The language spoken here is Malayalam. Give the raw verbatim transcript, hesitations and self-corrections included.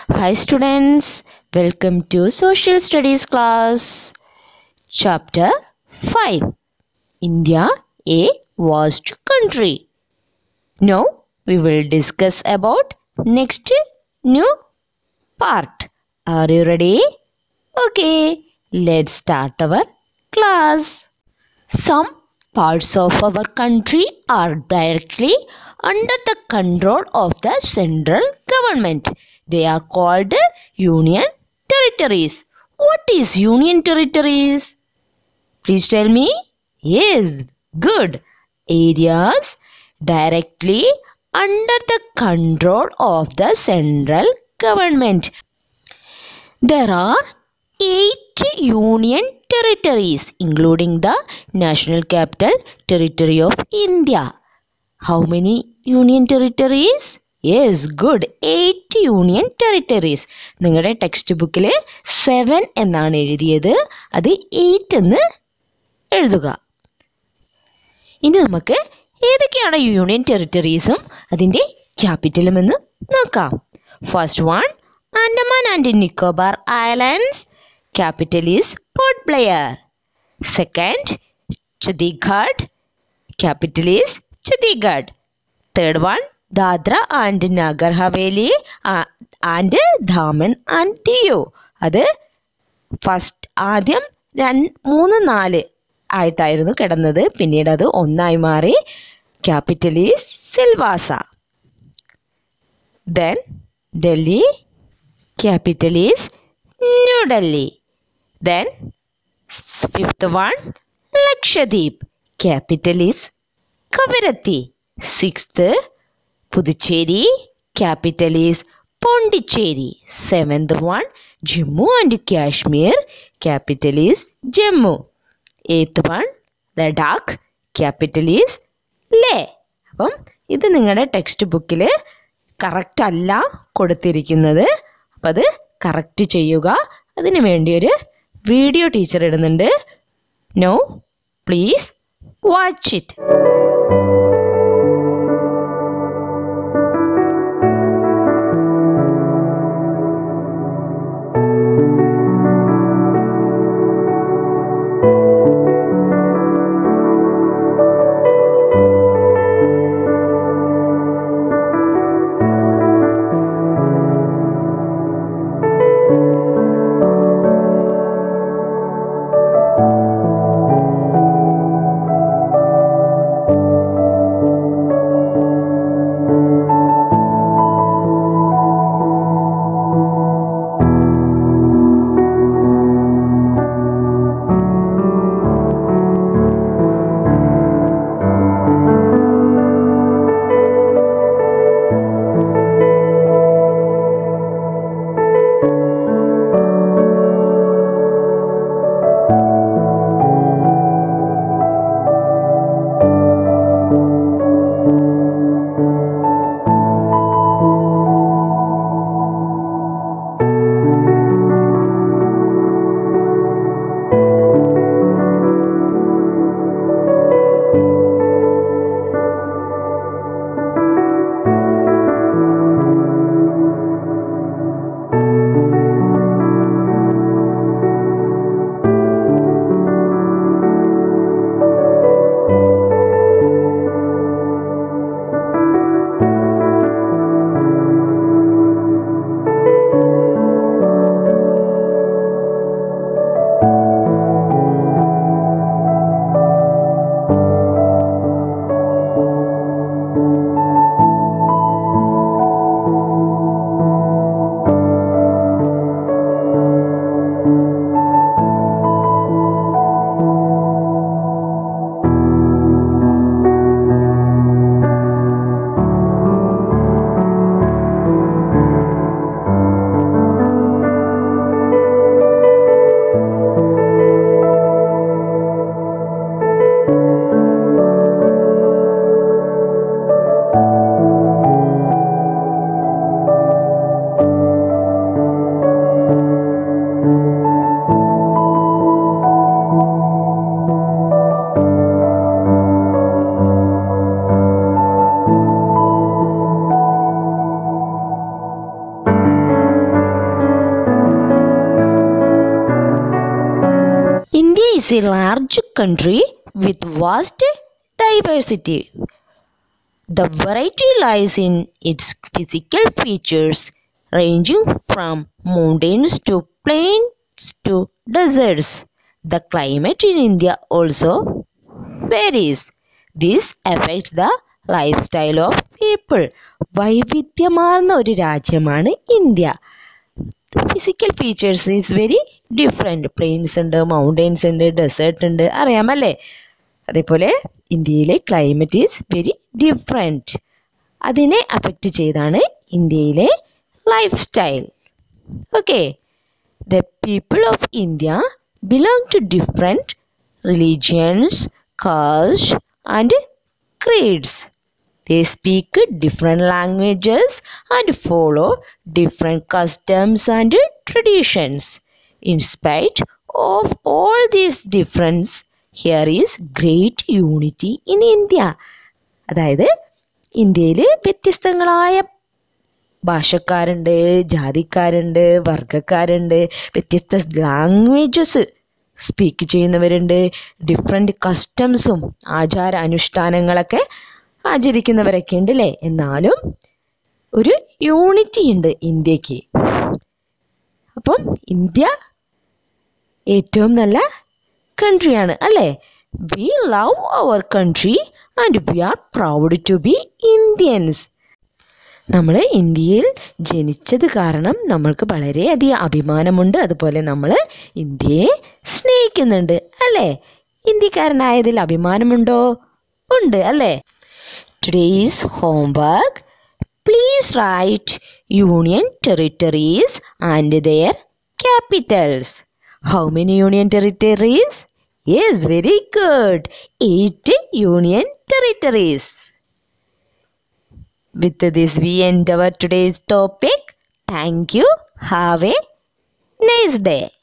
Hi students, welcome to Social Studies class. Chapter five. India, a vast country. Now we will discuss about next new part. Are you ready? Okay, let's start our class. Some parts of our country are directly under the control of the central government. They are called union territories. What is union territories? Please tell me. Yes, good. Areas directly under the control of the central government. There are eight union territories, including the National Capital Territory of India. How many union territories? Yes, good. Eight union territories. നിങ്ങളുടെ ടെക്സ്റ്റ് ബുക്കിൽ സെവൻ എന്നാണ് എഴുതിയത്. അത് എയ്റ്റ് എന്ന് എഴുതുക. ഇനി നമുക്ക് ഏതൊക്കെയാണ് യൂണിയൻ ടെറിട്ടറീസും അതിൻ്റെ ക്യാപിറ്റലും എന്ന് നോക്കാം. First one, Andaman and Nicobar Islands. Capital is Port Blair. Second, Chandigarh. Capital is Chandigarh. Third one, Dadra and Nagar Haveli uh, and Daman and Diu. അത് ഫസ്റ്റ് ആദ്യം രണ്ട് മൂന്ന് നാല് ആയിട്ടായിരുന്നു കിടന്നത്. പിന്നീട് അത് ഒന്നായി മാറി. Capital is Silvassa. Then Delhi. Capital is New Delhi. Then fifth one, Lakshadweep. Capital is Kavaratti. Sixth, Puducherry. Capital is Pondicherry. Seventh one, Jammu and Kashmir. Capital is Jammu. Eighth one, Ladakh. Capital is Leh. അപ്പം ഇത് നിങ്ങളുടെ ടെക്സ്റ്റ് ബുക്കിൽ കറക്റ്റ് അല്ല കൊടുത്തിരിക്കുന്നത്. അപ്പം അത് കറക്റ്റ് ചെയ്യുക. അതിന് വേണ്ടി ഒരു വീഡിയോ ടീച്ചർ ഇടുന്നുണ്ട്. No please watch it. is a large country with vast diversity. The variety lies in its physical features, ranging from mountains to plains to deserts. The climate in India also varies. This affects the lifestyle of people. വൈവിധ്യമാർന്ന ഒരു രാജ്യമാണ് India. Physical features is very different. Plains ഉണ്ട്, മൗണ്ടെയ്ൻസ് ഉണ്ട്, ഡെസേർട്ട് ഉണ്ട്, അറിയാമല്ലേ? അതേപോലെ ഇന്ത്യയിലെ ക്ലൈമറ്റ് ഈസ് വെരി ഡിഫറെൻറ്റ്. അതിനെ അഫക്റ്റ് ചെയ്താണ് ഇന്ത്യയിലെ life style. Okay, the people of India belong to different religions, caste and creeds. They speak different languages and follow different customs and traditions. In spite of all these differences, here is great unity in India. അതായത് ഇന്ത്യയിൽ വ്യത്യസ്തങ്ങളായ ഭാഷക്കാരുണ്ട്, ജാതിക്കാരുണ്ട്, വർഗക്കാരുണ്ട്, വ്യത്യസ്ത ലാംഗ്വേജസ് സ്പീക്ക് ചെയ്യുന്നവരുണ്ട്, ഡിഫറെൻറ്റ് കസ്റ്റംസും ആചാര അനുഷ്ഠാനങ്ങളൊക്കെ ആചരിക്കുന്നവരൊക്കെ ഉണ്ട് അല്ലേ? എന്നാലും ഒരു യൂണിറ്റി ഉണ്ട് ഇന്ത്യക്ക്. അപ്പം ഇന്ത്യ ഏറ്റവും നല്ല കൺട്രിയാണ് അല്ലേ? We love our country and we are proud to be Indians. നമ്മൾ ഇന്ത്യയിൽ ജനിച്ചത് കാരണം നമ്മൾക്ക് വളരെയധികം അഭിമാനമുണ്ട്. അതുപോലെ നമ്മൾ ഇന്ത്യയെ സ്നേഹിക്കുന്നുണ്ട് അല്ലേ? ഇന്ത്യക്കാരനായതിൽ അഭിമാനമുണ്ടോ? ഉണ്ട് അല്ലേ? Today's homework: please write union territories and their capitals. How many union territories? Yes, very good. Eight union territories. With this, we end our today's topic. Thank you. Have a nice day.